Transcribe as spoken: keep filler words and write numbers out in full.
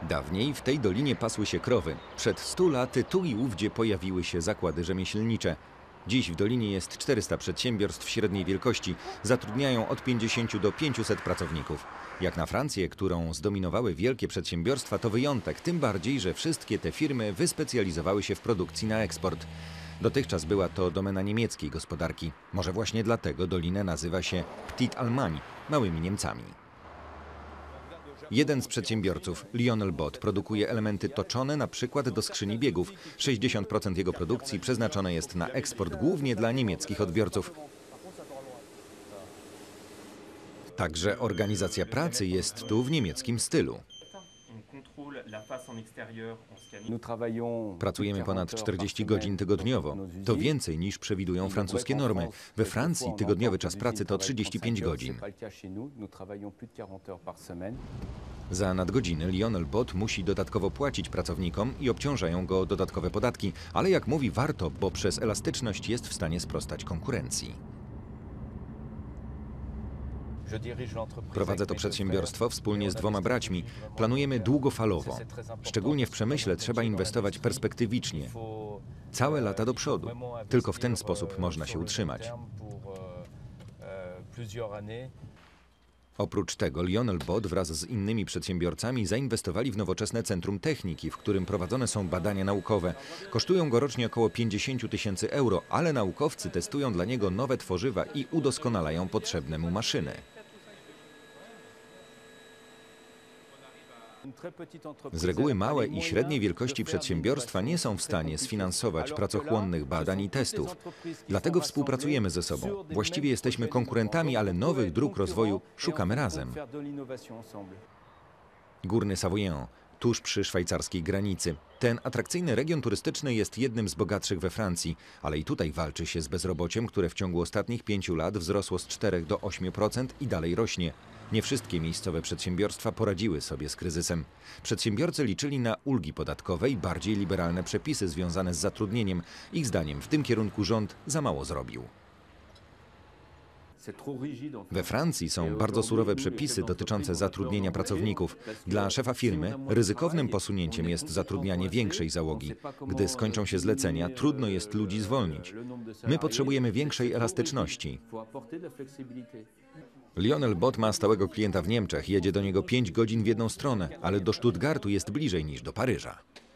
Dawniej w tej dolinie pasły się krowy. Przed stu laty tu i ówdzie pojawiły się zakłady rzemieślnicze. Dziś w dolinie jest czterysta przedsiębiorstw średniej wielkości. Zatrudniają od pięćdziesięciu do pięciuset pracowników. Jak na Francję, którą zdominowały wielkie przedsiębiorstwa, to wyjątek, tym bardziej, że wszystkie te firmy wyspecjalizowały się w produkcji na eksport. Dotychczas była to domena niemieckiej gospodarki. Może właśnie dlatego dolinę nazywa się Petite Allemagne, małymi Niemcami. Jeden z przedsiębiorców, Lionel Bot, produkuje elementy toczone na przykład do skrzyni biegów. sześćdziesiąt procent jego produkcji przeznaczone jest na eksport, głównie dla niemieckich odbiorców. Także organizacja pracy jest tu w niemieckim stylu. Pracujemy ponad czterdzieści godzin tygodniowo. To więcej niż przewidują francuskie normy. We Francji tygodniowy czas pracy to trzydzieści pięć godzin. Za nadgodziny Lionel Bot musi dodatkowo płacić pracownikom i obciążają go dodatkowe podatki, ale jak mówi, warto, bo przez elastyczność jest w stanie sprostać konkurencji. Prowadzę to przedsiębiorstwo wspólnie z dwoma braćmi. Planujemy długofalowo. Szczególnie w przemyśle trzeba inwestować perspektywicznie. Całe lata do przodu. Tylko w ten sposób można się utrzymać. Oprócz tego Lionel Bot wraz z innymi przedsiębiorcami zainwestowali w nowoczesne centrum techniki, w którym prowadzone są badania naukowe. Kosztują go rocznie około pięćdziesiąt tysięcy euro, ale naukowcy testują dla niego nowe tworzywa i udoskonalają potrzebne mu maszyny. Z reguły małe i średniej wielkości przedsiębiorstwa nie są w stanie sfinansować pracochłonnych badań i testów. Dlatego współpracujemy ze sobą. Właściwie jesteśmy konkurentami, ale nowych dróg rozwoju szukamy razem. Górny Savoyen, tuż przy szwajcarskiej granicy. Ten atrakcyjny region turystyczny jest jednym z bogatszych we Francji, ale i tutaj walczy się z bezrobociem, które w ciągu ostatnich pięciu lat wzrosło z czterech do ośmiu procent i dalej rośnie. Nie wszystkie miejscowe przedsiębiorstwa poradziły sobie z kryzysem. Przedsiębiorcy liczyli na ulgi podatkowe i bardziej liberalne przepisy związane z zatrudnieniem. Ich zdaniem w tym kierunku rząd za mało zrobił. We Francji są bardzo surowe przepisy dotyczące zatrudnienia pracowników. Dla szefa firmy ryzykownym posunięciem jest zatrudnianie większej załogi. Gdy skończą się zlecenia, trudno jest ludzi zwolnić. My potrzebujemy większej elastyczności. Lionel Bot ma stałego klienta w Niemczech. Jedzie do niego pięć godzin w jedną stronę, ale do Stuttgartu jest bliżej niż do Paryża.